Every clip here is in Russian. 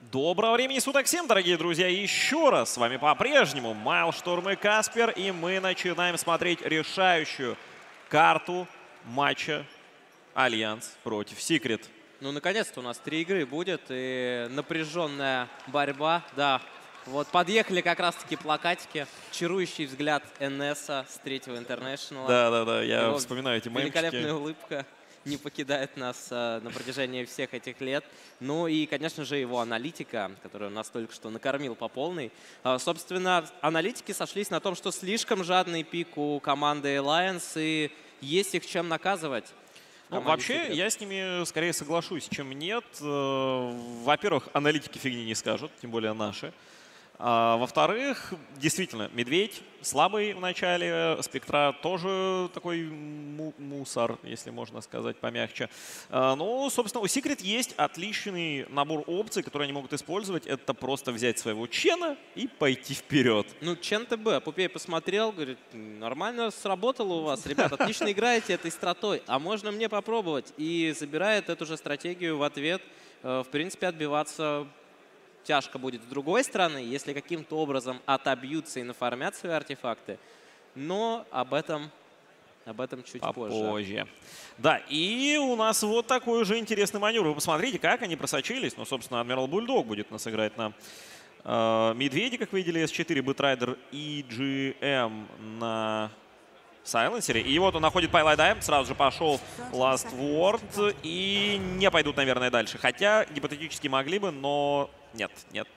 Доброго времени суток всем, дорогие друзья! Еще раз с вами по-прежнему Майлшторм и Каспер, и мы начинаем смотреть решающую карту матча Альянс против Секрет. Ну, наконец-то у нас 3 игры будет, и напряженная борьба, да. Вот подъехали как раз-таки плакатики, чарующий взгляд НСа с 3-го Интернешнала. Да-да-да, я вспоминаю эти мемчики. Великолепная улыбка не покидает нас на протяжении всех этих лет. Ну и, конечно же, его аналитика, которая нас только что накормил по полной. Собственно, аналитики сошлись на том, что слишком жадный пик у команды Alliance, и есть их чем наказывать. Ну, вообще, я с ними скорее соглашусь, чем нет. Во-первых, аналитики фигни не скажут, тем более наши. Во-вторых, действительно, Медведь слабый в начале, Спектра тоже такой мусор, если можно сказать помягче. Ну, собственно, у Secret есть отличный набор опций, которые они могут использовать. Это просто взять своего Чена и пойти вперед. Ну, Чен ТБ, Пупей посмотрел, говорит, нормально сработало у вас, ребят, отлично играете этой стратой, а можно мне попробовать? И забирает эту же стратегию в ответ, в принципе, отбиваться тяжко будет с другой стороны, если каким-то образом отобьются и нафармят свои артефакты. Но об этом чуть позже. Да, и у нас вот такой уже интересный маневр. Вы посмотрите, как они просочились. Ну, собственно, Адмирал Бульдог будет нас играть на Медведе, как вы видели, S4, Бэтрайдер и GM на Сайленсере. И вот он находит Пайлайдайм, сразу же пошел Last Word. И не пойдут, наверное, дальше. Хотя гипотетически могли бы, но нет.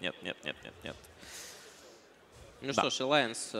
Ну что ж, Alliance,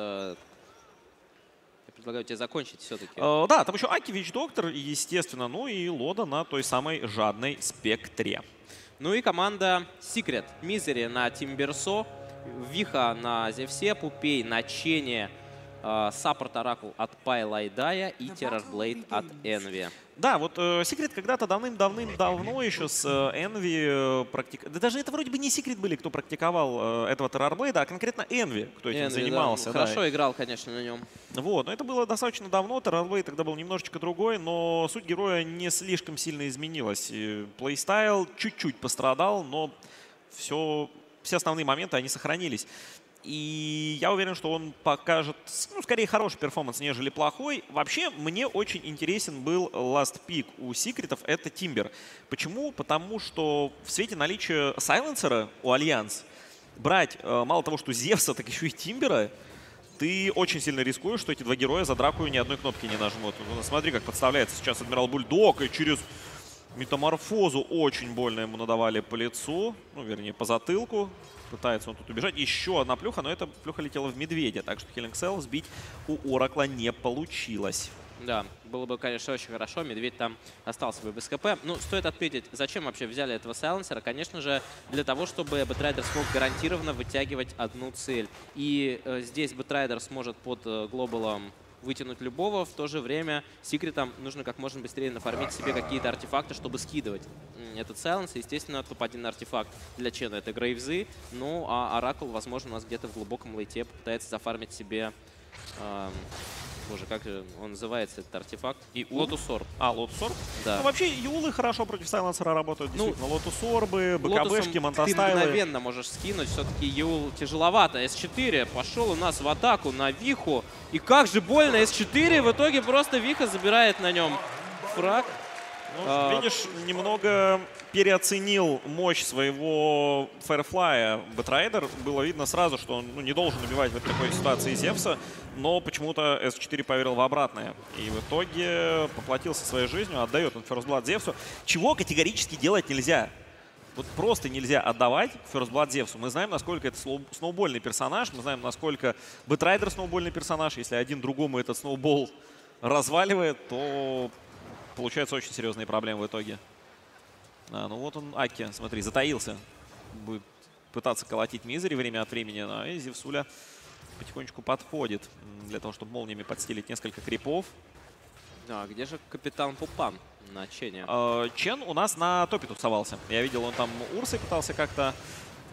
я предлагаю тебе закончить все-таки. Да, там еще Аки, Вич-Доктор, естественно, ну и Лода на той самой жадной Спектре. Ну и команда Secret. Мизери на Тимберсо, Виха на Зевсе, Пупей на Чене, Саппорт Оракул от Пайлайдая и Террорблейд от Энви. Да, вот Секрет когда-то давным-давно еще с Энви практиковал. Да даже это вроде бы не Секрет были, кто практиковал этого Террорблейда, а конкретно Энви, кто этим занимался. Да. Хорошо играл, конечно, на нем. Вот, но это было достаточно давно, Террорблейд тогда был немножечко другой, но суть героя не слишком сильно изменилась. Плейстайл чуть-чуть пострадал, но все основные моменты, они сохранились. И я уверен, что он покажет, ну, скорее, хороший перформанс, нежели плохой. Вообще, мне очень интересен был last pick у Секретов, это Тимбер. Почему? Потому что в свете наличия сайленсера у Альянс брать мало того, что Зевса, так еще и Тимбера, ты очень сильно рискуешь, что эти два героя за драку ни одной кнопки не нажмут. Ну, смотри, как подставляется сейчас Адмирал Бульдог, и через метаморфозу очень больно ему надавали по лицу, ну, вернее, по затылку. Пытается он тут убежать. Еще одна плюха, но эта плюха летела в Медведя. Так что Killing Cell сбить у Оракла не получилось. Да, было бы, конечно, очень хорошо. Медведь там остался бы без КП. Ну, стоит отметить, зачем вообще взяли этого сайленсера? Конечно же, для того, чтобы Бэтрайдер смог гарантированно вытягивать одну цель. И здесь Бэтрайдер сможет под глобалом вытянуть любого. В то же время Секретам нужно как можно быстрее нафармить себе какие-то артефакты, чтобы скидывать этот сайленс. Естественно, топ-1 артефакт для Чена — это Грейвзы. Ну, а Оракул, возможно, у нас где-то в глубоком лейте попытается зафармить себе... Боже, как же он называется, этот артефакт? И Лотус-Орб. Лотус-Орб? Да. Ну, вообще, Юлы хорошо против сайленсера работают. Действительно, Лотус-Орбы, БКБшки, Монтастайлы. Ты мгновенно можешь скинуть. Все-таки Юл тяжеловато. С4 пошел у нас в атаку на Виху. И как же больно С4. В итоге просто Виха забирает на нем фраг. Ну, видишь, немного переоценил мощь своего Фаерфлая Бэтрайдер. Было видно сразу, что он не должен убивать в такой ситуации Зевса, но почему-то S4 поверил в обратное. И в итоге поплатился своей жизнью, отдает он First Blood Зевсу, чего категорически делать нельзя. Вот просто нельзя отдавать First Blood Зевсу. Мы знаем, насколько это сноубольный персонаж, мы знаем, насколько Бэтрайдер сноубольный персонаж. Если один другому этот сноубол разваливает, то получаются очень серьезные проблемы в итоге. Ну вот он, Аки, смотри, затаился. Будет пытаться колотить Мизери время от времени. И Зевсуля потихонечку подходит для того, чтобы молниями подстелить несколько крипов. А где же капитан Пупан на Чене? Чен у нас на топе тусовался. Я видел, он там Урсой пытался как-то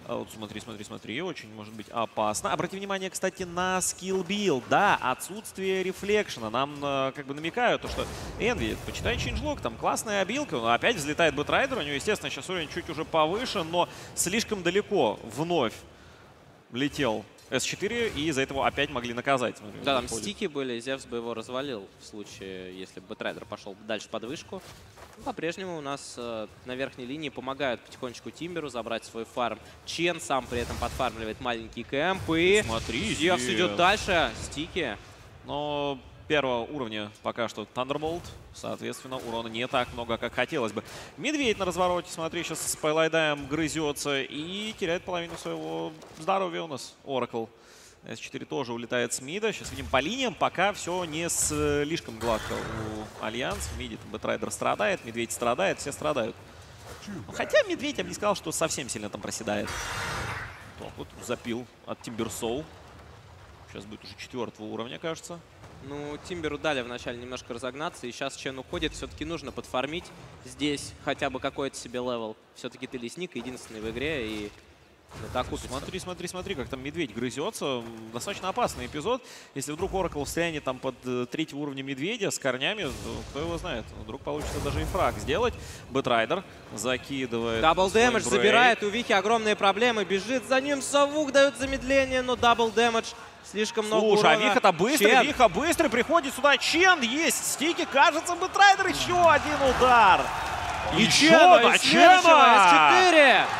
Вот смотри, смотри, смотри, очень может быть опасно. Обрати внимание, кстати, на скилл-билд. Да, отсутствие рефлекшена. Нам как бы намекают, то, что Envy, почитай чейнджлог, там классная обилка. Но опять взлетает Бэтрайдер, у него, естественно, сейчас уровень чуть уже повыше, но слишком далеко вновь летел S4, и из-за этого опять могли наказать. Смотри, да, там стики были, Зевс бы его развалил в случае, если бы Бэтрайдер пошел дальше под вышку. По-прежнему у нас на верхней линии помогают потихонечку Тимберу забрать свой фарм. Чен сам при этом подфармливает маленький кэмп. И смотри, Зевс идет дальше. Стики. Но первого уровня пока что Thunderbolt. Соответственно, урона не так много, как хотелось бы. Медведь на развороте, смотри, сейчас с Пайлайдаем грызется и теряет половину своего здоровья у нас Oracle. S4 тоже улетает с мида. Сейчас видим по линиям, пока все не слишком гладко у Альянс. В миде Бэтрайдер страдает, Медведь страдает, все страдают. Хотя Медведь, я бы не сказал, что совсем сильно там проседает. Так, вот запил от Тимберсоу. Сейчас будет уже 4-го уровня, кажется. Ну, Тимберу дали вначале немножко разогнаться, и сейчас Чен уходит. Все-таки нужно подфармить здесь хотя бы какой-то себе левел. Все-таки ты лесник, единственный в игре, и это окупится. Смотри, смотри, смотри, как там Медведь грызется. Достаточно опасный эпизод. Если вдруг Oracle встрянет там под 3-го уровня Медведя с корнями, то кто его знает. Вдруг получится даже и фраг сделать. Бэтрайдер закидывает. Дабл дэмэдж забирает. У Вики огромные проблемы. Бежит за ним Савук, дает замедление, но дабл дэмэдж. Слишком много урона. Слушай, а Виха-то быстрый, Чен. Виха быстрый, приходит сюда. Чен есть, стики, кажется, Бэтрайдер, еще один удар. И Чен на Чена! S4!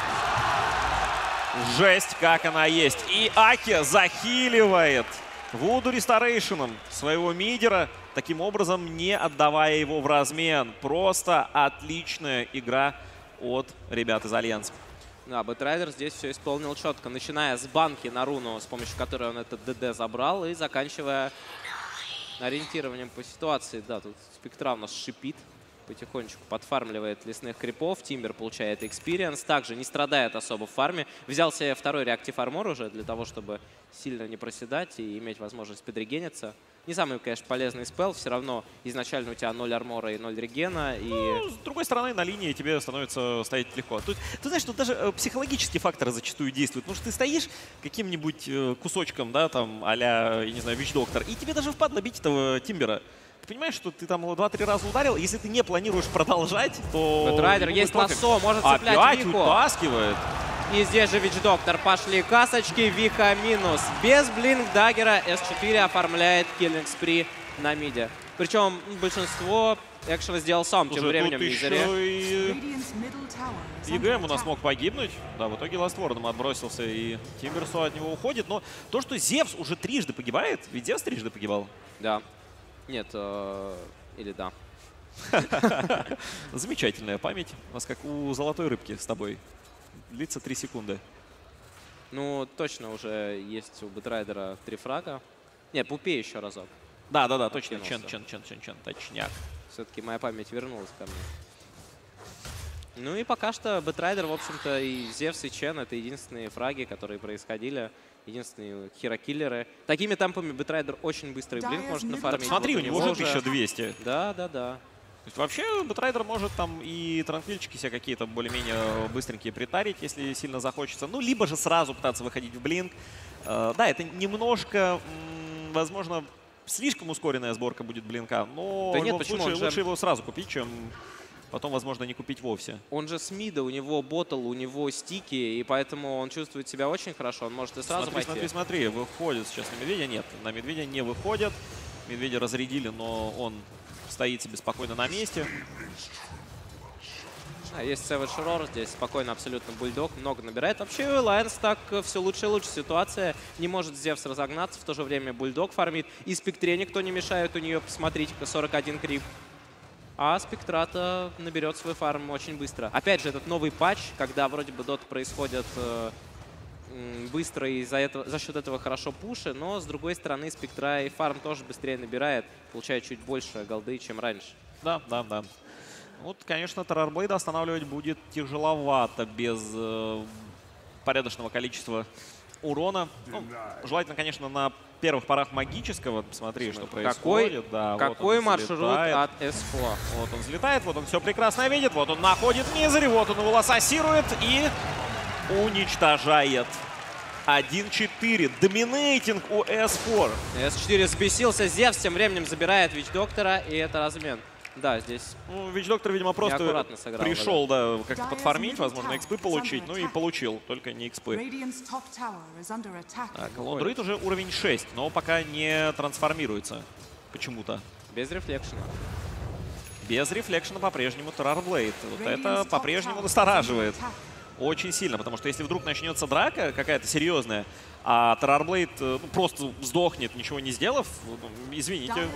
Жесть, как она есть. И Аки захиливает Вуду Ресторейшеном своего мидера, таким образом не отдавая его в размен. Просто отличная игра от ребят из Альянса. Да, Бэтрайдер здесь все исполнил четко, начиная с банки на руну, с помощью которой он этот ДД забрал, и заканчивая ориентированием по ситуации. Да, тут Спектра у нас шипит, потихонечку подфармливает лесных крипов. Тимбер получает экспириенс, также не страдает особо в фарме. Взял себе второй реактив армор уже для того, чтобы сильно не проседать и иметь возможность подрегениться. Не самый, конечно, полезный спелл, все равно изначально у тебя 0 армора и 0 регена. И... Ну, с другой стороны, на линии тебе становится стоять легко. Тут, ты знаешь, тут даже психологические факторы зачастую действуют. Потому что ты стоишь каким-нибудь кусочком, да, там, а-ля, я не знаю, Вич-доктор, и тебе даже впадло бить этого Тимбера. Ты понимаешь, что ты там 2-3 раза ударил, если ты не планируешь продолжать, то... Бэтрайдер есть лассо, может цеплять опять Вику. утаскивает. И здесь же Вич-доктор. Пошли касочки, Виха минус. Без блинк-даггера S4 оформляет киллинг спри на миде. Причем большинство экшена сделал сам, тем временем в Мизере. ЕГМ у нас мог погибнуть. Да, в итоге Ластвордом отбросился, и Тимберсу от него уходит. Но то, что Зевс уже трижды погибает, ведь Зевс трижды погибал. Да. Нет, или да. Замечательная память. У нас как у золотой рыбки с тобой. Длится 3 секунды. Ну, точно уже есть у Бэтрайдера 3 фрага. Нет, Пупе еще разок. Да, точно. Чен, точняк. Все-таки моя память вернулась ко мне. Ну и пока что Бэтрайдер, в общем-то, и Зевс, и Чен — это единственные фраги, которые происходили. Единственные херокиллеры. Такими темпами Бэтрайдер очень быстрый блинк может нафармить. Смотри, вот у него уже 1200. Да. То есть вообще Бэтрайдер может там и транквильчики себе какие-то более-менее быстренькие притарить, если сильно захочется. Ну, либо же сразу пытаться выходить в блинк. Да, это немножко, возможно, слишком ускоренная сборка будет блинка, но да в любом случае почему? лучше его сразу купить, чем потом, возможно, не купить вовсе. Он же с мида, у него ботл, у него стики, и поэтому он чувствует себя очень хорошо. Он может и сразу пойти. Смотри, выходит сейчас на Медведя. Нет, на Медведя не выходят. Медведя разрядили, но он стоит себе спокойно на месте. Есть Savage Roar, здесь спокойно абсолютно Бульдог, много набирает. Вообще у Alliance так все лучше и лучше ситуация. Не может Зевс разогнаться, в то же время Бульдог фармит. И Спектре никто не мешает, у нее, посмотрите-ка, 41 крип. А Спектрата наберет свой фарм очень быстро. Опять же, этот новый патч, когда вроде бы доты происходят быстро и за счет этого хорошо пуши, но с другой стороны Спектра и фарм тоже быстрее набирает, получает чуть больше голды, чем раньше. Да. Вот, конечно, Террорблейда останавливать будет тяжеловато без порядочного количества урона. Ну, желательно, конечно, на первых порах магического. Смотри, что происходит. Какой вот маршрут от S4? Вот он взлетает, вот он все прекрасно видит, вот он находит Мизери, вот он его лассасирует и уничтожает. 1-4. Доминейтинг у S4. S4 взбесился. Зевс тем временем забирает Вич-доктора, и это размен. Да, здесь Ну, Вич-доктор, видимо, просто сыграл, пришел, да, как-то подфармить, возможно, экспы получить. Ну и получил, только не экспы. Так, Лондруид уже уровень 6, но пока не трансформируется почему-то. без рефлекшена. Без рефлекшена по-прежнему Террорблейд. Вот это по-прежнему настораживает. Очень сильно, потому что если вдруг начнется драка какая-то серьезная, а Террорблейд просто сдохнет, ничего не сделав, извините.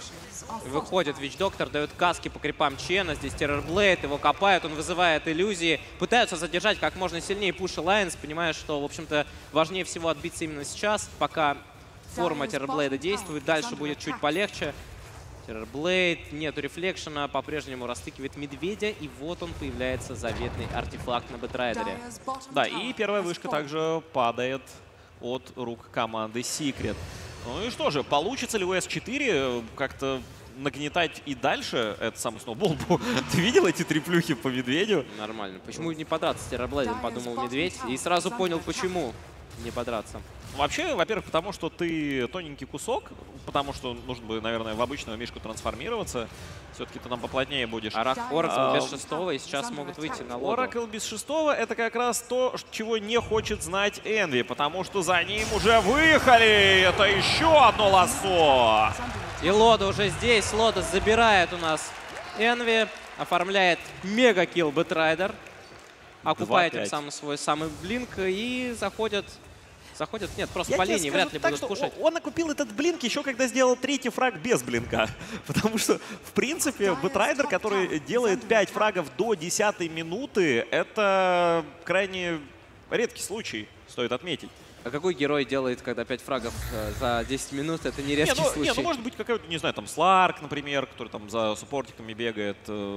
Выходит Вич-доктор, дает каски по крипам Чена. Здесь Террорблейд, его копают, он вызывает иллюзии. Пытаются задержать как можно сильнее Push Alliance, понимая, что, в общем-то, важнее всего отбиться именно сейчас, пока форма Террорблейда действует. Дальше будет чуть полегче. Террорблейд, нету рефлекшена, по-прежнему растыкивает медведя, и вот он появляется, заветный артефакт на Бэтрайдере. Да, и первая вышка также падает от рук команды Secret. Ну и что же, получится ли у S4 как-то нагнетать и дальше этот самый сноубол? Ты видел эти триплюхи по медведю? Нормально. Почему не подраться с Террорблейдом, подумал медведь, и сразу понял, почему не подраться. Вообще, во-первых, потому что ты тоненький кусок, потому что нужно бы, наверное, в обычного мишку трансформироваться. Все-таки ты нам поплотнее будешь. Оракл без шестого, и сейчас могут выйти на лоду. Оракл без шестого — это как раз то, чего не хочет знать Энви, потому что за ним уже выехали. Это еще одно лассо. И Лода уже здесь. Лода забирает у нас Энви, оформляет мега-килл Бэтрайдер, окупает тем самым свой самый блинк и заходят, нет, просто по линии вряд ли будут кушать. Он окупил этот блинк еще когда сделал третий фраг без блинка. Потому что, в принципе, Бэтрайдер, который делает 5 фрагов до 10-й минуты, это крайне редкий случай, стоит отметить. А какой герой делает, когда 5 фрагов за 10 минут? Это не редкий случай. Ну может быть какой-то, не знаю, там Сларк, например, который там за суппортиками бегает.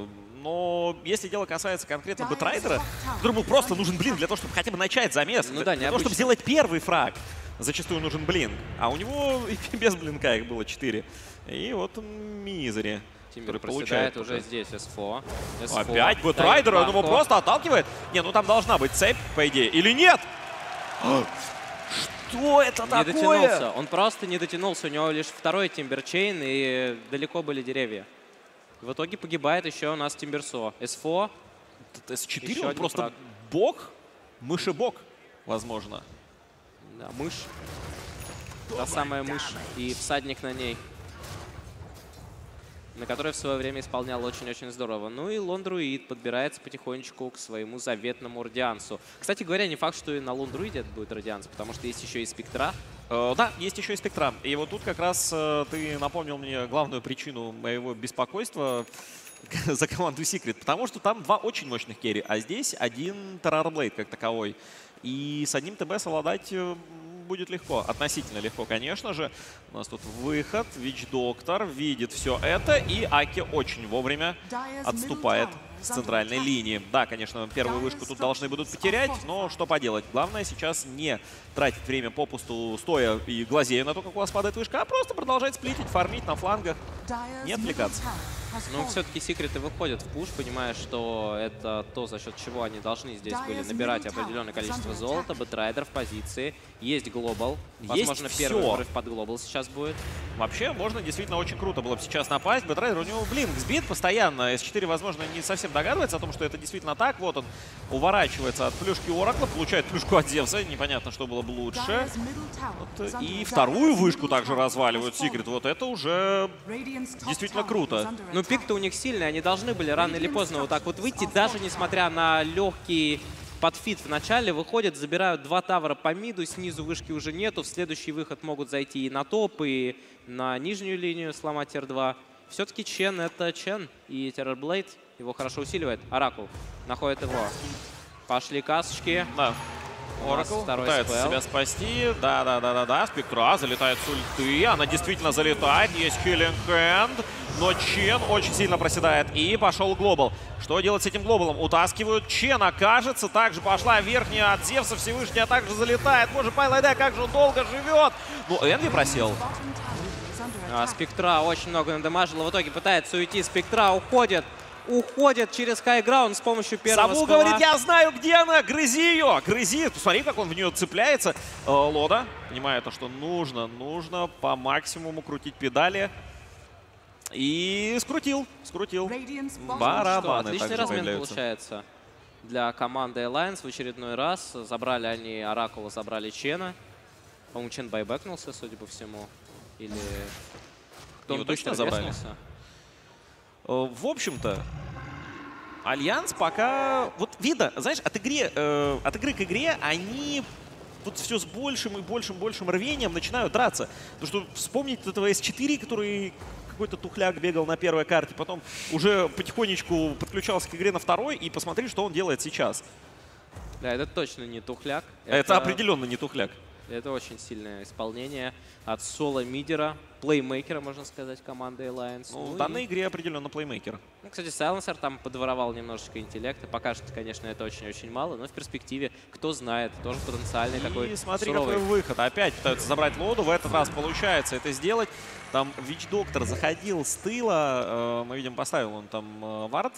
Но если дело касается конкретно Бэтрайдера, которому просто нужен блинк для того, чтобы хотя бы начать замес, ну, да, для того, чтобы сделать первый фраг, зачастую нужен блинк. А у него и без блинка их было 4. И вот он мизери. Тимбер проседает уже здесь S4. Опять Бэтрайдер, он его просто отталкивает. Не, ну там должна быть цепь, по идее. Или нет? Что это такое? Не дотянулся. Он просто не дотянулся. У него лишь второй Тимберчейн, и далеко были деревья. В итоге погибает еще у нас Тимберсо. S4. S4 он просто фраг. Бог, мышебог, возможно. Да, мышь. Та самая мышь и всадник на ней, на которой в свое время исполнял очень-очень здорово. Ну и Лондруид подбирается потихонечку к своему заветному Радиансу. Кстати говоря, не факт, что и на Лондруиде это будет Радианс, потому что есть еще и Спектра. Да, есть еще и Спектра. И вот тут как раз ты напомнил мне главную причину моего беспокойства за команду Secret, потому что там 2 очень мощных керри, а здесь один Террорблейд как таковой. И с одним ТБ совладать будет легко. Относительно легко, конечно же. У нас тут выход. Вич-доктор видит все это. И Аки очень вовремя отступает с центральной линии. Да, конечно, первую вышку тут должны будут потерять, но что поделать. Главное сейчас не тратить время попусту, стоя и глазея на то, как у вас падает вышка, а просто продолжать сплитить, фармить на флангах. Не отвлекаться. Но все-таки секреты выходят в пуш, понимая, что это то, за счет чего они должны здесь были набирать определенное количество золота. Бэтрайдер в позиции. Есть глобал. Возможно, первый прорыв под глобал сейчас будет. Вообще, можно действительно очень круто было бы сейчас напасть. Бэтрайдер, у него блинк сбит постоянно. S4, возможно, не совсем догадывается о том, что это действительно так. Вот он уворачивается от плюшки Оракла, получает плюшку от Зевса. Непонятно, что было бы лучше. Вот. И вторую вышку также разваливают Secret. Вот это уже действительно круто. Ну, пик-то у них сильный. Они должны были рано или поздно вот так вот выйти. Даже несмотря на легкий подфит в начале, выходят, забирают 2 тавра по миду. Снизу вышки уже нету. В следующий выход могут зайти и на топ, и на нижнюю линию сломать R2. Все-таки Чен — это Чен. И Террорблейд его хорошо усиливает. Оракул находит его. Пошли касочки. Да. Оракл пытается себя спасти. Да. Спектра залетает с ульты. Она действительно залетает. Есть Healing Hand. Но Чен очень сильно проседает. И пошел глобал. Что делать с этим глобалом? Утаскивают Чена. Кажется, также пошла верхняя от Зевса. Всевышний, а также залетает. Боже, Пайлайда, как же он долго живет. Ну, Энви просел. Спектра очень много надамажила. В итоге пытается уйти. Спектра уходит. уходит через хайграунд с помощью первого Сабул скилла. говорит, я знаю, где она, грызи ее, грызи. Посмотри, как он в нее цепляется. Лода, понимая то, что нужно по максимуму крутить педали. И скрутил. Барабаны Отличный также размен появляются. получается для команды Alliance в очередной раз. Забрали они Оракула, забрали Чена. По-моему, Чен байбэкнулся, судя по всему. Или кто Его точно забрали? В общем-то, Альянс пока... Вот видно, знаешь, от игры к игре они вот все с большим и большим рвением начинают драться. Потому что вспомнить этого S4, который какой-то тухляк бегал на первой карте, потом уже потихонечку подключался к игре на второй, и посмотри, что он делает сейчас. Да, это точно не тухляк. Это определенно не тухляк. Это очень сильное исполнение от соло-мидера, плеймейкера, можно сказать, команды Alliance. Ну, в данной игре определенно плеймейкер. Ну, кстати, Silencer там подворовал немножечко интеллекта. Пока что, конечно, это очень-очень мало, но в перспективе, кто знает, тоже потенциальный такой И смотри, суровый. какой выход. Опять пытаются забрать Лоду. В этот раз получается это сделать. Там Вич-доктор заходил с тыла. Мы видим, поставил он там вард.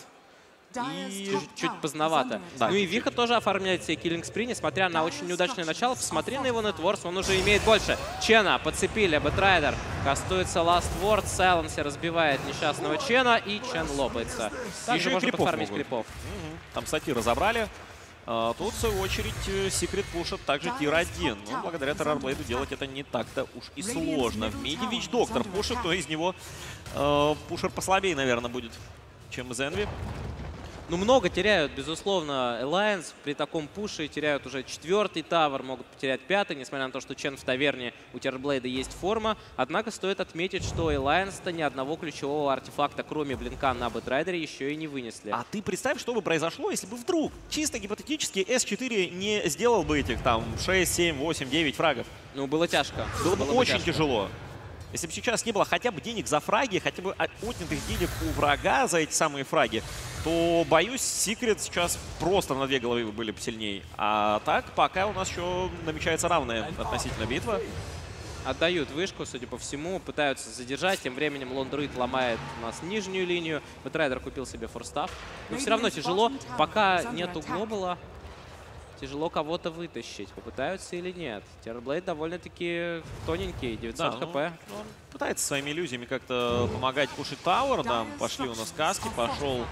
И Чуть поздновато. Да, ну и чуть-чуть. Виха тоже оформляет себе киллинг спри, несмотря на очень неудачное начало. Посмотри на его нетворс, он уже имеет больше. Чена подцепили, Бэтрайдер кастуется Last Word, Сайленсер разбивает несчастного Чена, и Чен лопается. Также Еще и можно крипов подфармить могут. крипов. Там сатиры забрали. Тут, в свою очередь, Секрет пушит также тир-1. Но благодаря Террорблейду делать это не так-то уж и сложно. В миде Вич-доктор пушит, то из него пушер послабее, наверное, будет, чем из Энви. Ну, много теряют, безусловно, Alliance. При таком пуше теряют уже 4-й тавер, могут потерять 5-й, несмотря на то, что Чен в таверне, у Террорблейда есть форма. Однако стоит отметить, что Alliance-то ни одного ключевого артефакта, кроме блинка на Бэтрайдере, еще и не вынесли. А ты представь, что бы произошло, если бы вдруг, чисто гипотетически, S4 не сделал бы этих там 6, 7, 8, 9 фрагов. Ну, было тяжко. Было бы очень тяжко. тяжело. Если бы сейчас не было хотя бы денег за фраги, хотя бы отнятых денег у врага за эти самые фраги, то, боюсь, Секрет сейчас просто на 2 головы были бы сильнее. А так, пока у нас еще намечается равная относительно битва. Отдают вышку, судя по всему, пытаются задержать. Тем временем Лондрид ломает у нас нижнюю линию. Бэтрайдер купил себе форстав. Но все равно тяжело, пока нету глобала. Тяжело кого-то вытащить. Попытаются или нет? Террорблейд довольно-таки тоненький, 900 Да, хп. ну, он пытается своими иллюзиями как-то помогать пушить Тауэр. Да, пошли у нас каски, пошел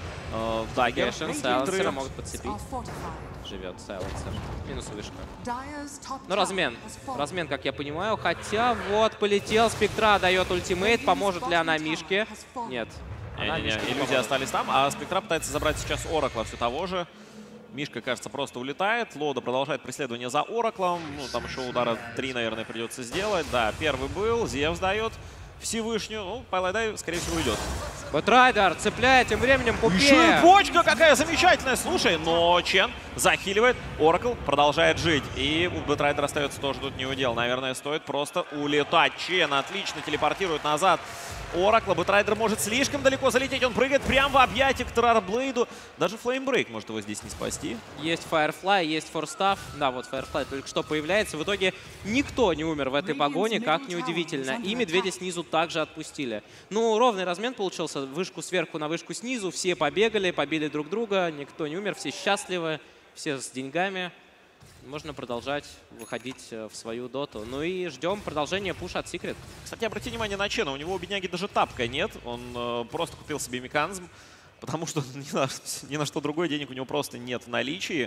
Даггер. Сайленсера могут подцепить. Живет Сайленсер. Минус вышка. Ну, размен. Размен, как я понимаю. Хотя вот полетел. Спектра дает ультимейт. Поможет ли она Мишке? Нет. Она Не-не-не, Мишке не иллюзии поможет. остались там, а Спектра пытается забрать сейчас Оракла все того же. Мишка, кажется, просто улетает. Лода продолжает преследование за Ораклом. Ну, там еще удара 3, наверное, придется сделать. Да, первый был. Зевс дает Всевышнюю. Ну, Пайлайдай, скорее всего, уйдет. Бэтрайдер цепляет тем временем Пупе. Еще и бочка какая замечательная. Слушай, но Чен захиливает. Оракл продолжает жить. И у Бэтрайдера остается тоже тут не удел. Наверное, стоит просто улетать. Чен отлично телепортирует назад Оракла. Бэтрайдер может слишком далеко залететь. Он прыгает прямо в объятия к Террорблейду. Даже Флеймбрейк может его здесь не спасти. Есть Firefly, есть форстав. Да, вот Firefly только что появляется. В итоге никто не умер в этой погоне, как неудивительно. И медведя снизу также отпустили. Ну, ровный размен получился. Вышку сверху на вышку снизу. Все побегали, побили друг друга. Никто не умер, все счастливы, все с деньгами. Можно продолжать выходить в свою доту. Ну и ждем продолжения пуша от Секрет. Кстати, обрати внимание на Чена. У него, у бедняги, даже тапка нет. Он просто купил себе механизм, потому что ни на что другое денег у него просто нет в наличии.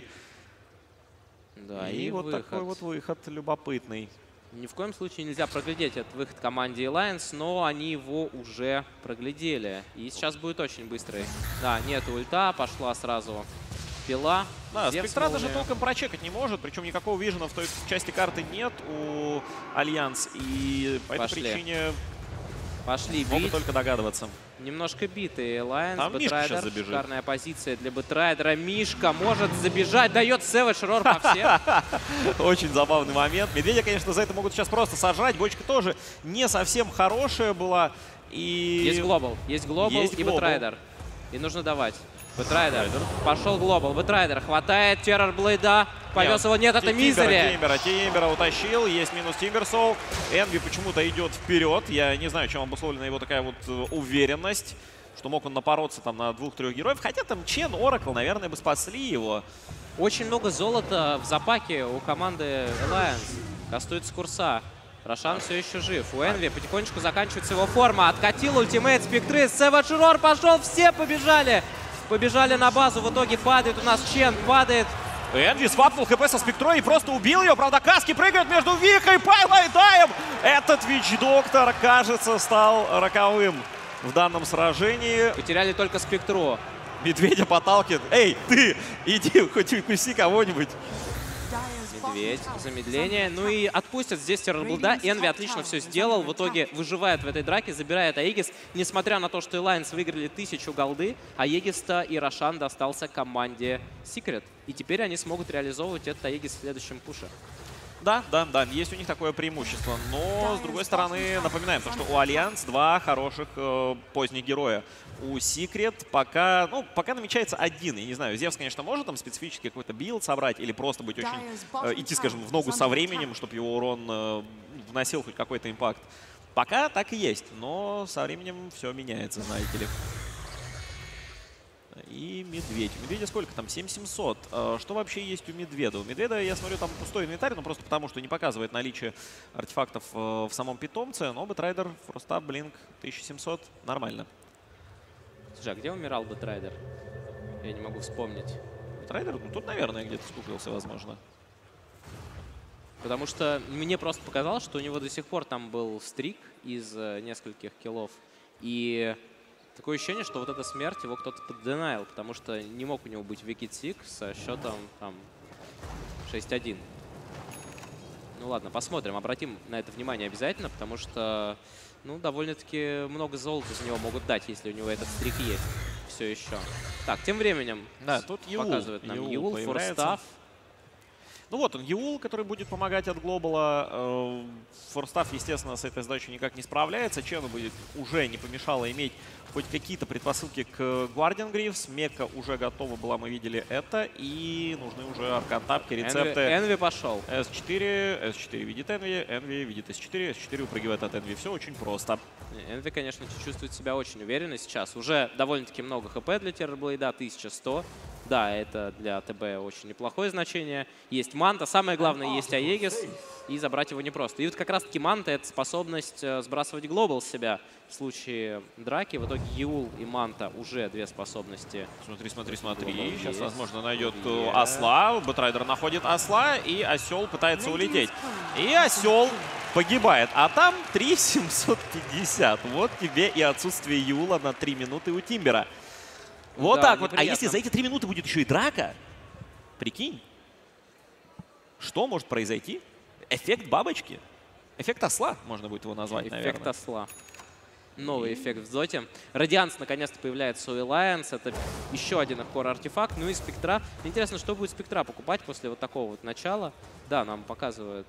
Да, и вот такой вот выход любопытный. Ни в коем случае нельзя проглядеть этот выход команде Alliance, но они его уже проглядели. И сейчас будет очень быстрый. Да, нет ульта, пошла сразу пила. Да, Зевс Спектра даже молния. толком прочекать не может, причем никакого вижена в той части карты нет у Альянс. И по этой Пошли. причине Пошли могут бить. только догадываться. Немножко битый Alliance. Там Мишка Бэтрайдер. сейчас забежит. Шикарная позиция для Бэтрайдера. Мишка может забежать. Дает Savage Roar по всем. Очень забавный момент. Медведя, конечно, за это могут сейчас просто сожрать. Бочка тоже не совсем хорошая была. И... Есть глобал. Есть глобал Есть и глобал. Бэтрайдер. И нужно давать. Бэтрайдер. Пошел глобал. Бэтрайдер хватает Террорблейда. Повез его. Нет, это Мизери. Тимбера утащил. Есть минус Тимберсоул. Энви почему-то идет вперед. Я не знаю, чем обусловлена его такая вот уверенность. что мог он напороться там на 2-3 героев. Хотя там Чен, Оракл, наверное, бы спасли его. Очень много золота в запаке у команды Alliance. Кастует с курса. Рошан все еще жив. У Энви потихонечку заканчивается его форма. Откатил ультимейт Спектры. Savage Roar пошел. Все побежали. Побежали на базу. В итоге падает у нас Чен. Падает. Энви свапнул хп со Спектрой и просто убил ее. Правда, Каски прыгают между Викой и Пайлайдаем. Этот Вич-доктор, кажется, стал роковым в данном сражении. Потеряли только Спектру. Медведя подталкивает. Эй, ты, иди, хоть укуси кого-нибудь. Медведь, замедление. Ну и отпустят здесь Террорблуда. Энви отлично все сделал. В итоге выживает в этой драке, забирает Аегис. Несмотря на то, что Alliance выиграли 1000 голды, Аегис-то и Рошан достался команде Secret. И теперь они смогут реализовывать этот Аегис в следующем пуше. Да, есть у них такое преимущество. Но, с другой стороны, напоминаем, что у Альянс 2 хороших поздних героя. У Secret пока намечается один. Я не знаю, Зевс, конечно, может там специфический какой-то билд собрать или просто быть очень, идти, скажем, в ногу со временем, чтобы его урон вносил хоть какой-то импакт. Пока так и есть, но со временем все меняется, знаете ли. И Медведь. У Медведя сколько там? 7700. Что вообще есть у Медведа? У Медведа, я смотрю, там пустой инвентарь, но просто потому, что не показывает наличие артефактов в самом питомце. Но Бэтрайдер, Фростап, Блинк, 1700. Нормально. Слушай, а где умирал Бэтрайдер? Я не могу вспомнить. Бэтрайдер? Ну, тут, наверное, где-то скупился, возможно. Потому что мне просто показалось, что у него до сих пор там был стрик из нескольких киллов. И такое ощущение, что вот эта смерть его кто-то подденаил, потому что не мог у него быть Wicked Sick со счетом там 6-1. Ну ладно, посмотрим, обратим на это внимание обязательно, потому что, ну, довольно-таки много золота за него могут дать, если у него этот стрик есть все еще. Так, тем временем тут Юл показывает нам Юл, Форстав. Ну вот он, Юл, который будет помогать от Глобала. Форстав, естественно, с этой задачей никак не справляется. Чену будет уже не помешало иметь хоть какие-то предпосылки к Guardian Greaves. Мекка уже готова была, мы видели это. И нужны уже аркантапки, рецепты. Энви пошел. S4 видит Энви, Энви видит S4, S4 упрыгивает от Энви. Все очень просто. Энви, конечно, чувствует себя очень уверенно сейчас. Уже довольно-таки много хп для Террорблейда, 1100. Да, это для ТБ очень неплохое значение. Есть Манта, самое главное, есть Аегис. И забрать его непросто. И вот как раз-таки Манта — это способность сбрасывать глобал с себя в случае драки. В итоге Юл и Манта уже две способности. Смотри. Сейчас, возможно, найдет осла. Бэтрайдер находит осла, и осел пытается улететь. И осел погибает. А там 3750. Вот тебе и отсутствие Юла на 3 минуты у Тимбера. Вот да, так вот. А если за эти 3 минуты будет еще и драка, прикинь, что может произойти? Эффект бабочки. Эффект осла, можно будет его назвать, наверное. Эффект осла. Новый эффект в Доте. Радианс наконец-то появляется у Alliance. Это еще один core-артефакт. Ну и Спектра. Интересно, что будет Спектра покупать после вот такого вот начала. Да, нам показывают,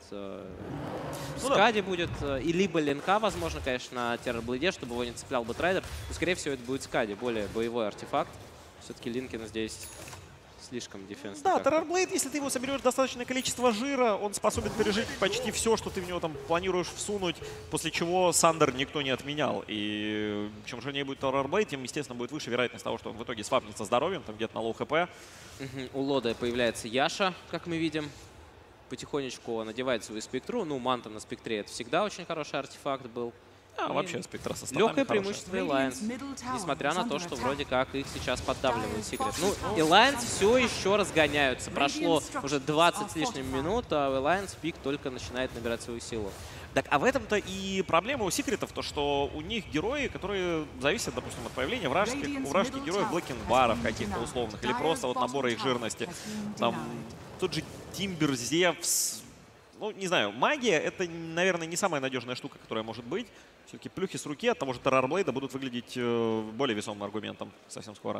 Скади будет, и либо Ленка, возможно, конечно, на Террорблейде, чтобы его не цеплял Бэтрайдер. Но, скорее всего, это будет Скади, более боевой артефакт. Все-таки Линкин здесь слишком дефенс. Да, Террорблейд, если ты его соберешь достаточное количество жира, он способен пережить почти все, что ты в него там планируешь всунуть, после чего Сандер никто не отменял. И чем жирнее будет Террорблейд, тем, естественно, будет выше вероятность того, что он в итоге свапнется здоровьем, там где-то на лоу хп. У Лода появляется Яша, как мы видим. Потихонечку надевает свою спектру. Ну, Манта на спектре — это всегда очень хороший артефакт был. А вообще спектра со статами легкое преимущество Alliance, несмотря на то, что вроде как их сейчас поддавливают Secret. Ну, Alliance все еще разгоняются. Прошло уже 20 с лишним минут, а Alliance пик только начинает набирать свою силу. Так, а в этом-то и проблема у Секретов, то что у них герои, которые зависят, допустим, от появления у вражеских героев блэкинг-баров каких-то условных, или просто от набора их жирности. Там тот же Тимбер, Зевс. Ну, не знаю, магия — это, наверное, не самая надежная штука, которая может быть. Все-таки плюхи с руки от того же Террорблейда будут выглядеть более весомым аргументом совсем скоро.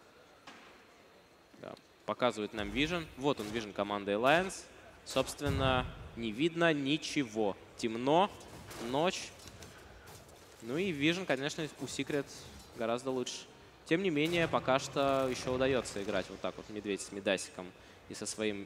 Да, показывает нам Vision. Вот он, Vision команды Alliance. Собственно, не видно ничего. Темно, ночь. Ну и Vision, конечно, у Secret гораздо лучше. Тем не менее, пока что еще удается играть вот так вот Медведь с Медасиком и со своим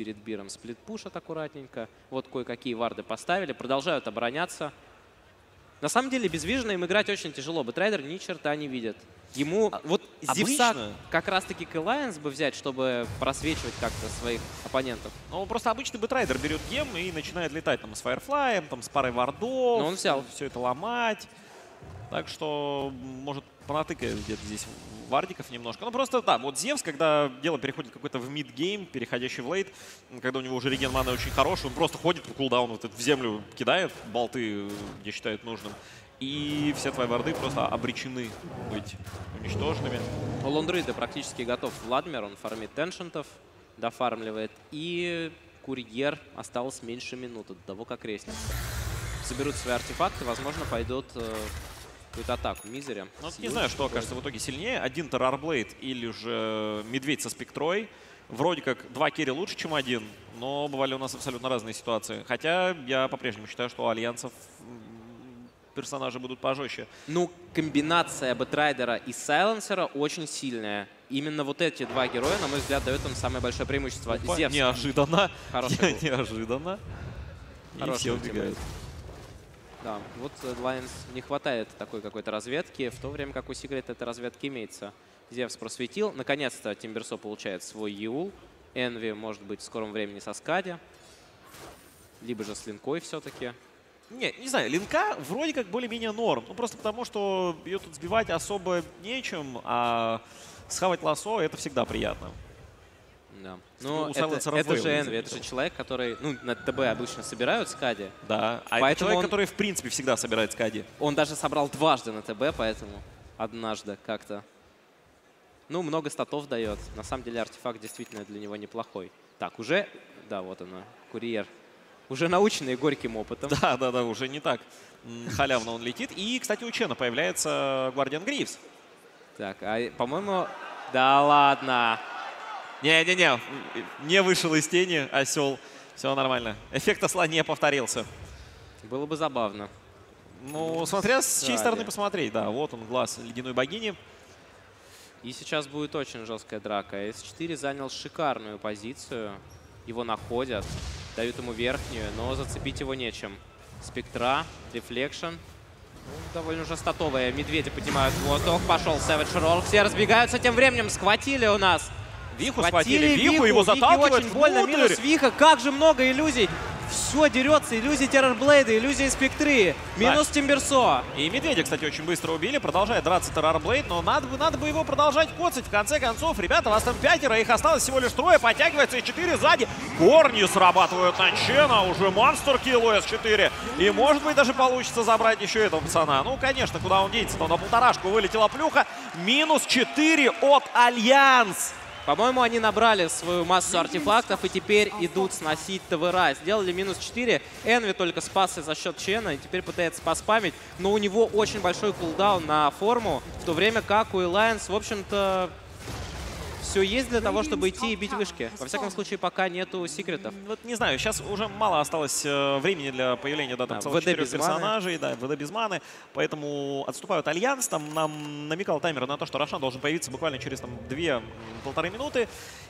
Спиритбиром сплит-пушат аккуратненько. Вот кое-какие варды поставили. Продолжают обороняться. На самом деле без Вижена им играть очень тяжело. Бэтрайдер ни черта не видит. Ему вот Зевса как раз-таки к Alliance бы взять, чтобы просвечивать как-то своих оппонентов. Ну, просто обычный Бэтрайдер берет гем и начинает летать там с Firefly, там с парой вардов. Но он взял. Все это ломать. Так что, может, понатыкает где-то здесь вардиков немножко. Ну, просто, да, вот Зевс, когда дело переходит какой-то в мид-гейм, переходящий в лейт, когда у него уже реген маны очень хороший, он просто ходит по кулдауну, вот в землю кидает болты, где считает нужным. И все твои варды просто обречены быть уничтоженными. У Лондруида практически готов Владимир, он фармит теншентов, дофармливает. И Курьер осталось меньше минуты до того, как резнится. Соберут свои артефакты, возможно, пойдут какую-то атаку Мизери. Ну, не знаю, что окажется в итоге сильнее. Один Террорблейд или же Медведь со Спектрой. Вроде как 2 керри лучше, чем 1, но бывали у нас абсолютно разные ситуации. Хотя я по-прежнему считаю, что у альянсов персонажи будут пожестче. Ну, комбинация Бэтрайдера и Сайленсера очень сильная. Именно вот эти два героя, на мой взгляд, дают им самое большое преимущество. Зевс. Неожиданно. Хороший Неожиданно. И все убегают. Да, вот Lions не хватает такой какой-то разведки, в то время как у Secret эта разведка имеется. Зевс просветил. Наконец-то Тимберсо получает свой Юл. Энви может быть в скором времени со Скади. Либо же с Линкой все-таки. Не знаю, Линка вроде как более-менее норм. Ну, просто потому, что ее тут сбивать особо нечем, а схавать лассо — это всегда приятно. Да. Ну, это же Энви, это же человек, который, ну, на ТБ обычно собирают Скади. Да, а это человек, который, в принципе, всегда собирает Скади. Он даже собрал дважды на ТБ, поэтому однажды как-то. Ну, много статов дает. На самом деле артефакт действительно для него неплохой. Так, уже, да, вот она, Курьер. Уже наученный горьким опытом. Да, уже не так халявно он летит. И, кстати, у Чена появляется Гвардиан Гривс. Так, а, по-моему, да ладно. Не вышел из тени осел. Все нормально. Эффект осла не повторился. Было бы забавно. Ну, смотря с чьей стороны посмотреть. Да, вот он, глаз ледяной богини. И сейчас будет очень жесткая драка. С4 занял шикарную позицию. Его находят, дают ему верхнюю, но зацепить его нечем. Спектра, Рефлекшн. Ну, довольно уже статовые. Медведи поднимают в воздух. Пошел Savage Roll. Все разбегаются. Тем временем схватили у нас. Виху схватили. Виху его заталкивают очень больно. Минус Виха. Как же много иллюзий. Все дерется. Иллюзии Террорблейда, иллюзии Спектры. Минус Тимберсо. И Медведя, кстати, очень быстро убили. Продолжает драться Террорблейд, но надо бы его продолжать коцать. В конце концов, ребята, вас там 5, их осталось всего лишь 3. Подтягивается и 4 сзади. Корни срабатывают на Чена. Уже монстр килл С4. И, может быть, даже получится забрать еще этого пацана. Ну, конечно, куда он денется? На полторашку вылетела плюха. Минус 4 от Альянс. По-моему, они набрали свою массу артефактов и теперь идут сносить ТВР. Сделали минус 4. Энви только спасся за счет Чена и теперь пытается поспамить. Но у него очень большой кулдаун на форму, в то время как у Alliance, в общем-то, все есть для того, чтобы идти и бить вышки. Во всяком случае, пока нету секретов. Вот не знаю, сейчас уже мало осталось времени для появления целых 4 персонажей. Да, ВД без маны. Поэтому отступают Альянс. Там нам намекал таймер на то, что Рошан должен появиться буквально через 2-1,5 минуты.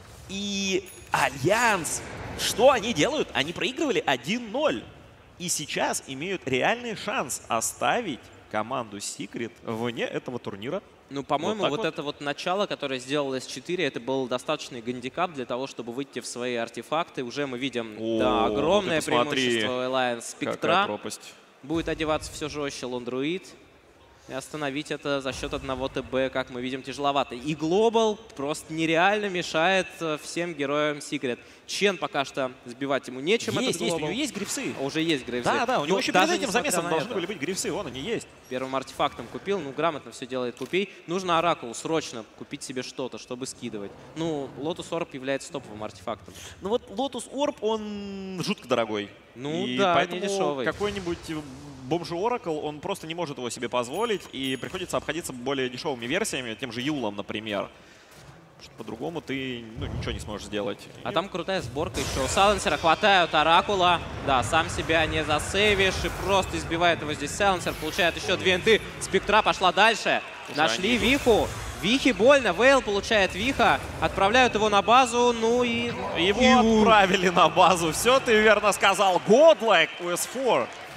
И Альянс, что они делают? Они проигрывали 1-0. И сейчас имеют реальный шанс оставить команду Secret вне этого турнира. Ну, по-моему, вот это вот начало, которое сделал S4, это был достаточный гандикап для того, чтобы выйти в свои артефакты. Уже мы видим огромное преимущество Alliance. Спектра будет одеваться все жестче Лондруид. И остановить это за счет одного ТБ, как мы видим, тяжеловато. И Глобал просто нереально мешает всем героям Secret. Чен пока что сбивать ему нечем. У него есть грифсы. Уже есть грифсы. Да, у него еще перед этим замесом должны были быть грифсы. Вон они есть. Первым артефактом купил. Ну, грамотно все делает Купей. Нужно Оракул срочно купить себе что-то, чтобы скидывать. Ну, Lotus Orb является топовым артефактом. Ну вот Lotus Orb, он жутко дорогой. Ну да, не дешевый. Какой-нибудь бомжи Oracle, он просто не может его себе позволить, и приходится обходиться более дешевыми версиями, тем же Юлом, например. По-другому ты ничего не сможешь сделать. А там крутая сборка еще. У Сайленсера хватают Оракула. Да, сам себя не засейвишь и просто избивает его здесь Сайленсер. Получает еще 2 энты. Спектра пошла дальше. Нашли Виху. Вихе больно. Вейл получает Виха. Отправляют его на базу. Ну и... Его отправили на базу. Все ты верно сказал. Godlike у S4.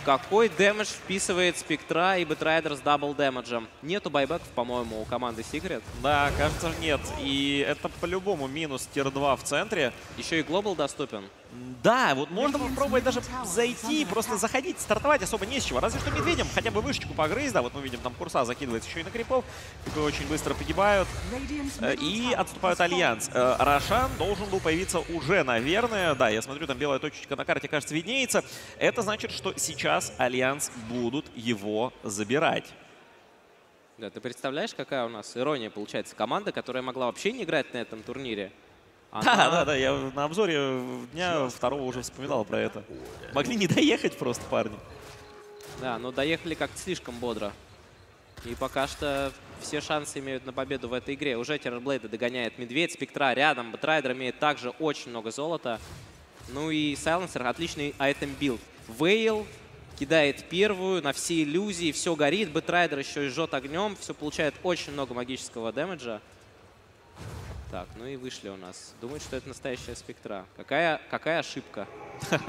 Какой дэмэдж вписывает Спектра и Бэтрайдер с дабл дэмэджем? Нету байбеков, по-моему, у команды Secret. Да, кажется, нет. И это по-любому минус тир-2 в центре. Еще и глобал доступен. Да, вот можно попробовать даже зайти, просто заходить, стартовать особо не с чего. Разве что медведем хотя бы вышечку погрызть. Да, вот мы видим, там Курса закидывается еще и на крипов. Крипы очень быстро погибают. И отступают Альянс. Рошан должен был появиться уже, наверное. Да, я смотрю, там белая точечка на карте, кажется, виднеется. Это значит, что сейчас Альянс будут его забирать. Да, ты представляешь, какая у нас ирония получается? Команда, которая могла вообще не играть на этом турнире. Да, я на обзоре дня второго уже вспоминал про это. Могли не доехать просто, парни. Да, но доехали как-то слишком бодро. И пока что все шансы имеют на победу в этой игре. Уже Террорблейда догоняет Медведь, Спектра рядом. Бэтрайдер имеет также очень много золота. Ну и Сайленсер отличный айтем-билд. Вейл кидает первую на все иллюзии, все горит. Бэтрайдер еще и жжет огнем, все получает очень много магического дэмэджа. Так, ну и вышли у нас. Думают, что это настоящая Спектра. Какая ошибка. Так,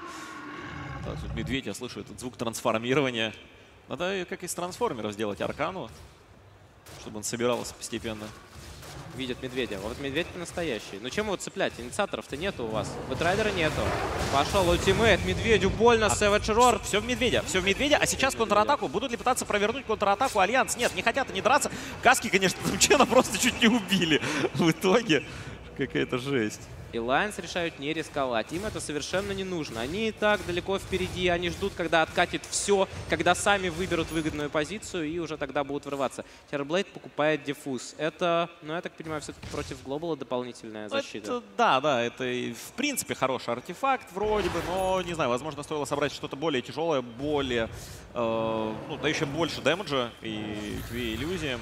тут Медведь, я слышу этот звук трансформирования. Надо, как из трансформеров, сделать аркану, чтобы он собирался постепенно. Видят Медведя. Вот Медведь настоящий. Ну чем его цеплять? Инициаторов-то нету у вас. Бэтрайдера нету. Пошел ультимейт. Медведю больно. Savage Roar. Все в Медведя. Все в Медведя. А сейчас контратаку. Будут ли пытаться провернуть контратаку Альянс? Нет, не хотят они драться. Каски, конечно, Чена просто чуть не убили. В итоге какая-то жесть. И Lions решают не рисковать. Им это совершенно не нужно. Они и так далеко впереди. Они ждут, когда откатит все, когда сами выберут выгодную позицию и уже тогда будут врываться. Terrorblade покупает диффуз. Это, ну, я так понимаю, все-таки против глобала дополнительная защита. Да, это в принципе хороший артефакт вроде бы, но не знаю, возможно, стоило собрать что-то более тяжелое, более, ну, да еще больше дэмэджа и две иллюзии.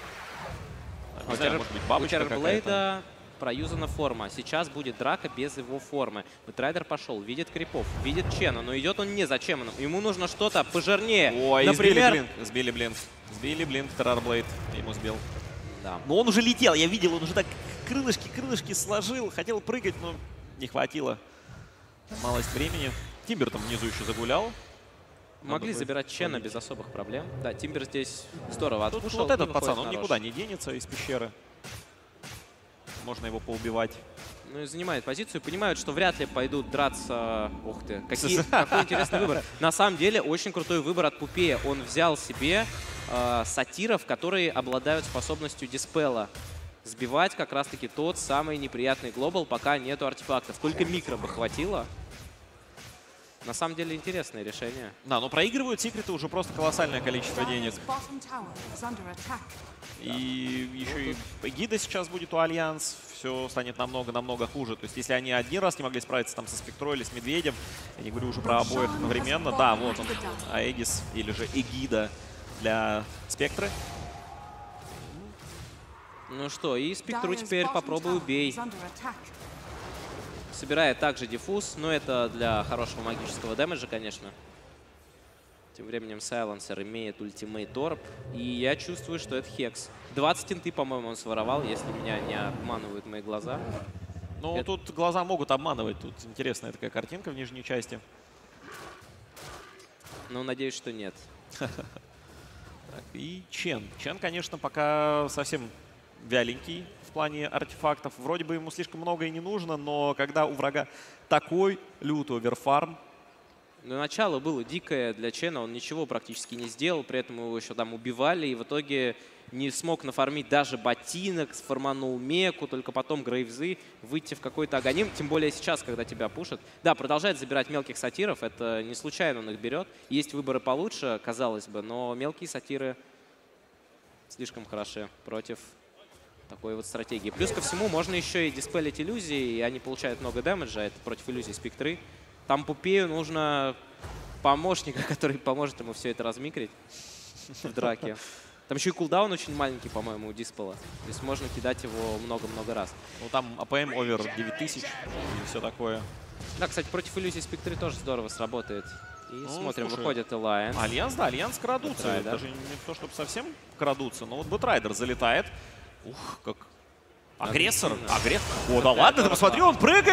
Не знаю, может быть, бабочка какая-то. Проюзана форма. Сейчас будет драка без его формы. Бэтрайдер пошел, видит крипов, видит Чена, но идет он не за Ченом. Ему нужно что-то пожирнее. Ой, например... сбили блинк. Сбили блинк, Террорблейд ему сбил. Да. Но он уже летел, я видел, он уже так крылышки сложил, хотел прыгать, но не хватило. Малость времени. Тимбер там внизу еще загулял. Могли забирать Чена без особых проблем. Да, Тимбер здесь здорово отпушил. Вот этот пацан, он никуда не денется из пещеры. Можно его поубивать. Ну и занимает позицию. Понимают, что вряд ли пойдут драться. Ух ты, какой интересный выбор. На самом деле, очень крутой выбор от Пупея. Он взял себе сатиров, которые обладают способностью диспела. Сбивать как раз-таки тот самый неприятный глобал, пока нету артефактов. Только микро бы хватило. На самом деле интересное решение. Да, но проигрывают секреты уже просто колоссальное количество денег. И еще и Эгида сейчас будет у Альянс. Все станет намного хуже. То есть если они один раз не могли справиться там со Спектрой или с Медведем, я не говорю уже про обоих одновременно. Да, вот он, Аегис или же Эгида для Спектры. Ну что, и Спектру теперь попробуй убей. Собирает также диффуз, но это для хорошего магического дэмэджа, конечно. Тем временем Сайленсер имеет ультимейт Орб, и я чувствую, что это Хекс. 20 инты, по-моему, он своровал, если меня не обманывают мои глаза. Ну, тут глаза могут обманывать. Тут интересная такая картинка в нижней части. Ну, надеюсь, что нет. И Чен. Чен, конечно, пока совсем вяленький в плане артефактов. Вроде бы ему слишком много и не нужно, но когда у врага такой лютый оверфарм. Но начало было дикое для Чена, он ничего практически не сделал, при этом его еще там убивали, и в итоге не смог нафармить даже ботинок, сформанул меку, только потом грейвзы, выйти в какой-то агоним, тем более сейчас, когда тебя пушат. Да, продолжает забирать мелких сатиров, это не случайно он их берет. Есть выборы получше, казалось бы, но мелкие сатиры слишком хороши против такой вот стратегии. Плюс ко всему можно еще и диспелить иллюзии, и они получают много дэмэджа, это против иллюзий Спектры. Там Пупею нужно помощника, который поможет ему все это размикрить в драке. Там еще и кулдаун очень маленький, по-моему, у Диспела. То есть можно кидать его много-много раз. Ну там АПМ овер 9000 и все такое. Да, кстати, против иллюзий Спектры тоже здорово сработает. И ну, смотрим, слушай, выходит Alliance. Альянс, да, Альянс крадутся. Бэтрайдер. Даже не то, чтобы совсем крадутся, но вот Бэтрайдер залетает. Ух, как агрессор. О, да ладно, ты посмотри, он прыгает!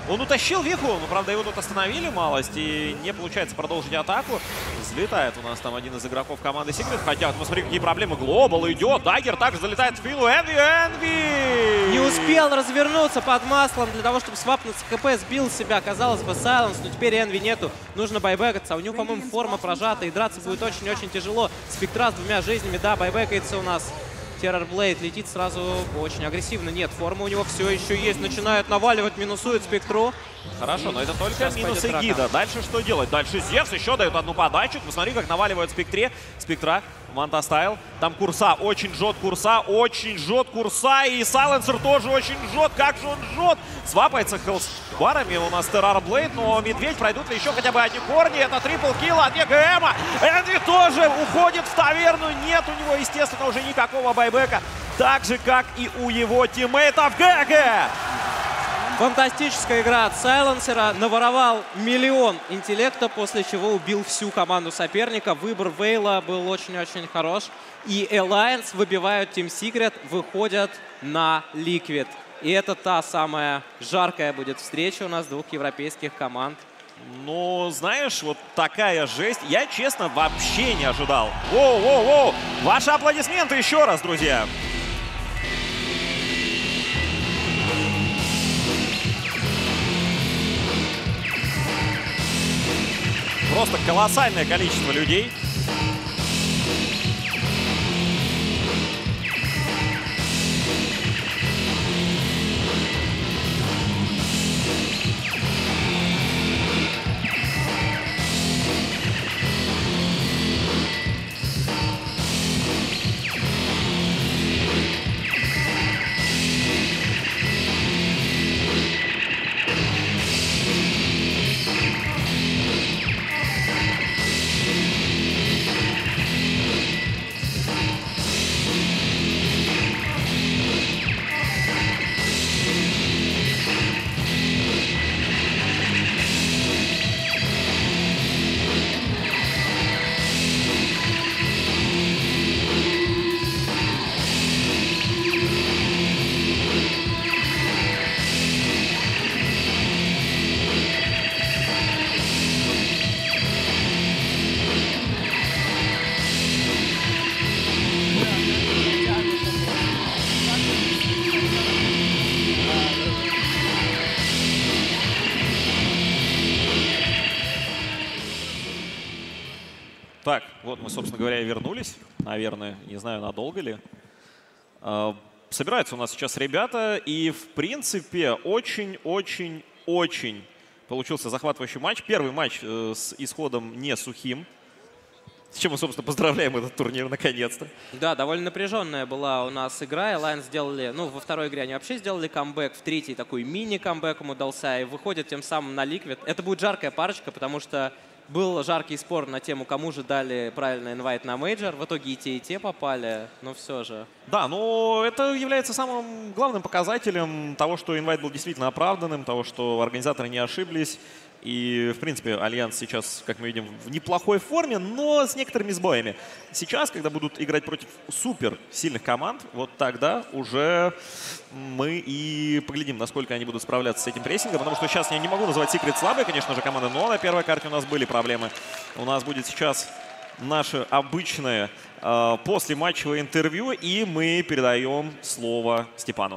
Он утащил Вику, но, правда, его тут остановили малость, и не получается продолжить атаку. Взлетает у нас там один из игроков команды Secret. Хотя, посмотри, какие проблемы. Глобал идет, Даггер также залетает в спину. Энви! Не успел развернуться под маслом для того, чтобы свапнуться КП, сбил себя. Казалось бы, Сайленс, но теперь Энви нету. Нужно байбекаться. У него, по-моему, форма прожата, и драться будет очень-очень тяжело. Спектра с 2 жизнями, да, байбекается у нас. Террорблейд летит сразу очень агрессивно. Нет, форма у него все еще есть. Начинают наваливать, минусует Спектру. Хорошо, но это только Сейчас минусы пойдет гида. Дальше что делать? Дальше Зевс еще дает одну подачу. Посмотри, как наваливают Спектра. Мантастайл. Там Курса очень жжет Курса. И Сайленсер тоже очень жжет. Как же он жжет! Свапается хелстбарами у нас Террорблейд, но Медведь пройдут ли еще хотя бы одни корни. Это трипл килл от ЕГМа. Энви тоже уходит в таверну. Нет у него, естественно, уже никакого байбека. Так же, как и у его тиммейтов ГГ. Фантастическая игра от Сайленсера. Наворовал миллион интеллекта, после чего убил всю команду соперника. Выбор Вейла был очень-очень хорош. И Alliance выбивают Team Secret, выходят на Liquid. И это та самая жаркая будет встреча у нас двух европейских команд. Ну, знаешь, вот такая жесть. Я, честно, вообще не ожидал. Воу-воу-воу! Ваши аплодисменты еще раз, друзья! Просто колоссальное количество людей. Так, вот мы, собственно говоря, и вернулись. Наверное, не знаю, надолго ли. Собираются у нас сейчас ребята. И, в принципе, очень-очень-очень получился захватывающий матч. Первый матч с исходом не сухим. С чем мы, собственно, поздравляем этот турнир наконец-то. Да, довольно напряженная была у нас игра. Alliance сделали, ну, во второй игре они вообще сделали камбэк. В третьей такой мини-камбэк им удался. И выходят тем самым на Liquid. Это будет жаркая парочка, потому что был жаркий спор на тему, кому же дали правильный инвайт на мейджор. В итоге и те попали, но все же. Да, но это является самым главным показателем того, что инвайт был действительно оправданным, того, что организаторы не ошиблись. И, в принципе, Альянс сейчас, как мы видим, в неплохой форме, но с некоторыми сбоями. Сейчас, когда будут играть против супер сильных команд, вот тогда уже мы и поглядим, насколько они будут справляться с этим прессингом. Потому что сейчас я не могу назвать Secret слабой, конечно же, команда, но на первой карте у нас были проблемы. У нас будет сейчас наше обычное послематчевое интервью, и мы передаем слово Степану.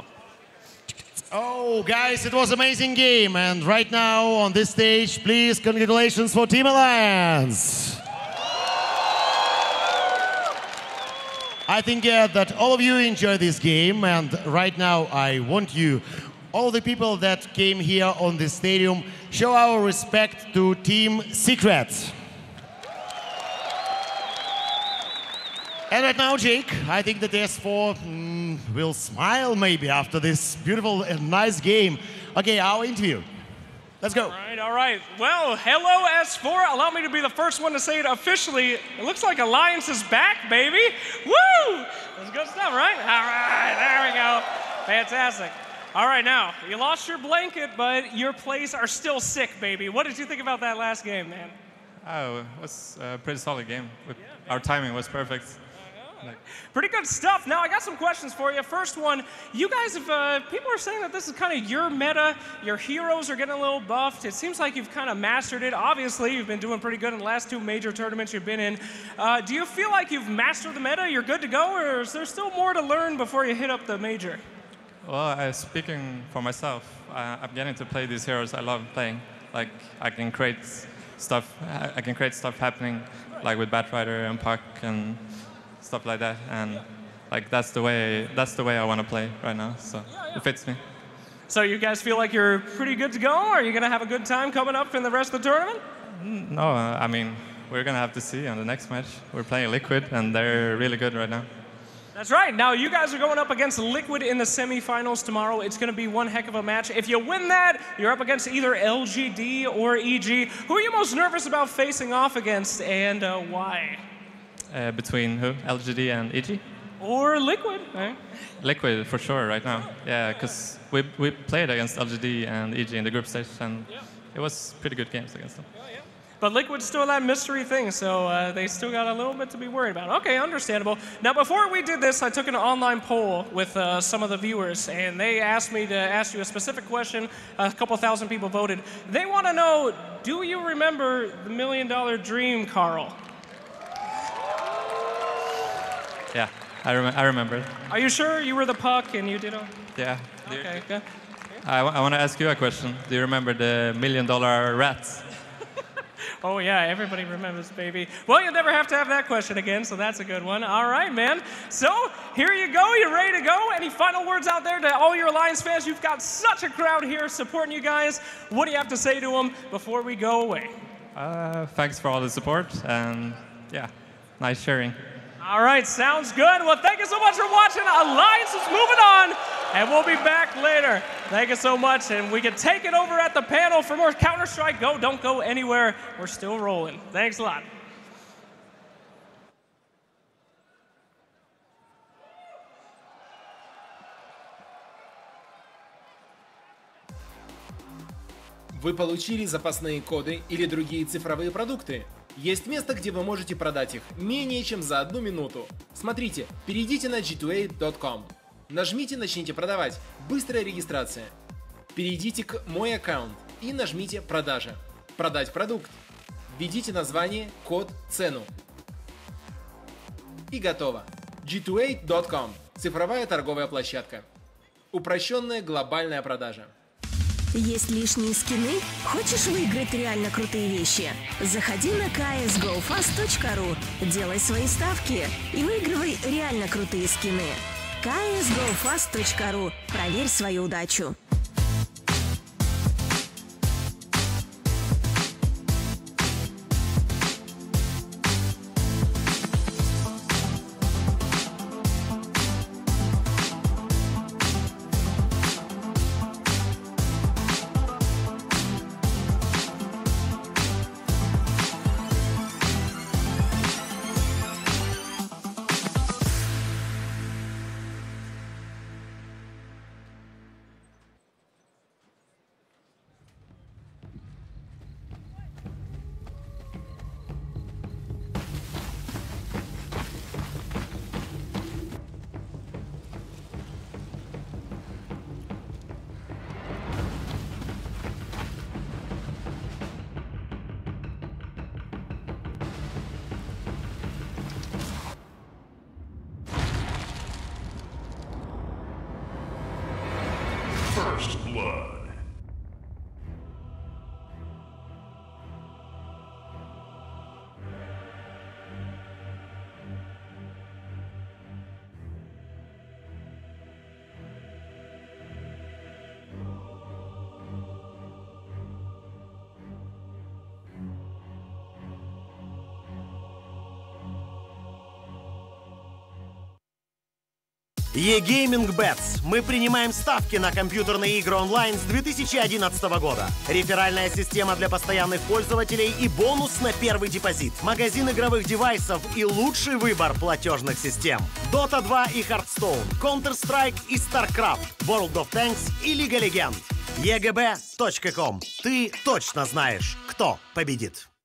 Oh, guys, it was an amazing game. And right now on this stage, please, congratulations for Team Alliance. I think that all of you enjoyed this game. And right now, I want you, all the people that came here on the stadium, show our respect to Team Secret. And right now, Jake, I think that S4 will smile maybe after this beautiful and nice game. Okay, our interview. Let's go. All right. Well, hello, S4. Allow me to be the first one to say it officially. It looks like Alliance is back, baby. Woo! That's good stuff, right? All right, there we go. Fantastic. All right, now, you lost your blanket, but your plays are still sick, baby. What did you think about that last game, man? Oh, it was a pretty solid game. Our timing was perfect. Pretty good stuff. Now, I got some questions for you. First one, you guys have, people are saying that this is kind of your meta. Your heroes are getting a little buffed. It seems like you've kind of mastered it. Obviously, you've been doing pretty good in the last 2 major tournaments you've been in. Do you feel like you've mastered the meta, you're good to go, or is there still more to learn before you hit up the major? Well, speaking for myself, I'm getting to play these heroes I love playing. Like, I can create stuff happening, like with Batrider and Puck and stuff like that, and like that's the way I want to play right now. So it fits me. So you guys feel like you're pretty good to go? Are you gonna have a good time coming up in the rest of the tournament? No, I mean we're gonna have to see on the next match. We're playing Liquid, and they're really good right now. That's right. Now you guys are going up against Liquid in the semifinals tomorrow. It's going to be one heck of a match. If you win that, you're up against either LGD or EG. Who are you most nervous about facing off against, and why? Between who? LGD and EG? Or Liquid, right? Liquid for sure right now. Yeah, because we played against LGD and EG in the group stage, and it was pretty good games against them. But Liquid's still that mystery thing, so they still got a little bit to be worried about. Okay, understandable. Now, before we did this, I took an online poll with some of the viewers, and they asked me to ask you a specific question. A couple thousand people voted. They want to know, do you remember the $1 Million Dream, Carl? Yeah, I remember. Are you sure you were the Puck and you did all? Yeah. Okay, good. I want to ask you a question. Do you remember the $1 Million Rats? Oh, yeah, everybody remembers, baby. Well, you'll never have to have that question again, so that's a good one. All right, man. So, here you go. You're ready to go. Any final words out there to all your Alliance fans? You've got such a crowd here supporting you guys. What do you have to say to them before we go away? Thanks for all the support, and yeah, nice sharing. All right, sounds good. Well, thank you so much for watching. Alliance is moving on, and we'll be back later. Thank you so much, and we can take it over at the panel for more Counter-Strike Go. Don't go anywhere. We're still rolling. Thanks a lot. Вы получили запасные коды или другие цифровые продукты? Есть место, где вы можете продать их менее чем за 1 минуту. Смотрите, перейдите на g2a.com. Нажмите «Начните продавать». Быстрая регистрация. Перейдите к «Мой аккаунт» и нажмите «Продажа». Продать продукт. Введите название, код, цену. И готово. g2a.com. Цифровая торговая площадка. Упрощенная глобальная продажа. Есть лишние скины? Хочешь выиграть реально крутые вещи? Заходи на csgofast.ru, делай свои ставки и выигрывай реально крутые скины. csgofast.ru. Проверь свою удачу. First blood. eGaming Bets. Мы принимаем ставки на компьютерные игры онлайн с 2011 года. Реферальная система для постоянных пользователей и бонус на первый депозит. Магазин игровых девайсов и лучший выбор платежных систем. Dota 2 и Hearthstone, Counter-Strike и StarCraft, World of Tanks и Лига Легенд. egb.com. Ты точно знаешь, кто победит.